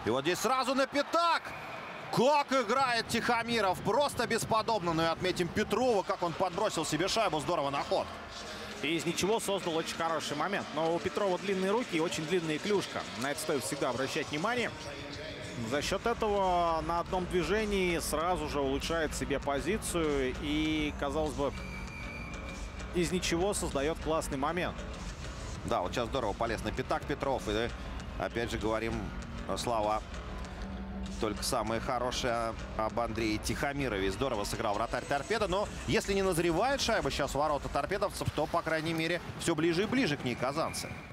И вот здесь сразу на пятак. Как играет Тихомиров. Просто бесподобно. Ну и отметим Петрова, как он подбросил себе шайбу. Здорово на ход. И из ничего создал очень хороший момент. Но у Петрова длинные руки и очень длинная клюшка. На это стоит всегда обращать внимание. За счет этого на одном движении сразу же улучшает себе позицию. И, казалось бы, из ничего создает классный момент. Да, вот сейчас здорово полез на пятак Петров. И опять же говорим слова только самые хорошие об Андрее Тихомирове. Здорово сыграл вратарь Торпедо. Но если не назревает шайба сейчас в ворота торпедовцев, то, по крайней мере, все ближе и ближе к ней казанцы.